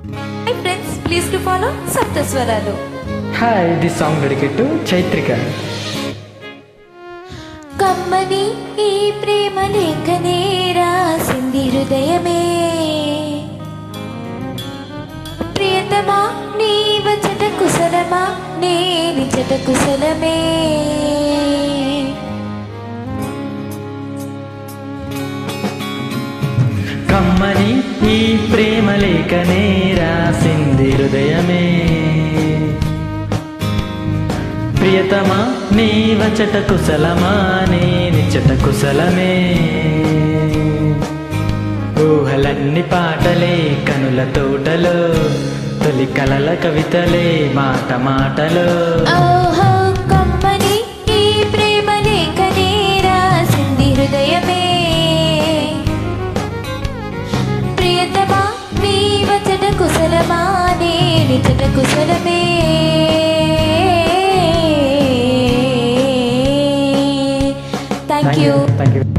Hi friends, please to follow Saptaswaralu. Hi, this song dedicated to Chaitrika. కమ్మని ఈ ప్రేమ లేఖనే రాసింది హృదయమే, ప్రియతమా నీ వచ్చట కుశలమా నేనిచట కుశలమే. కమ్మని ఈ ప్రేమ లేఖనే రాసింది హృదయమే, ప్రియతమా నీ వచ్చట కుశలమా నేనిచట కుశలమే. ఊహలన్ని పాటలే కనుల తోటలో, తొలి కలల కవితలే మాట మాటలో. ఓహో కమ్మని ఈ ప్రేమ లేఖనే రాసింది హృదయమే, ప్రియతమా నీ వచ్చట కుశలమా నేనిచట కుశలమే. Thank you.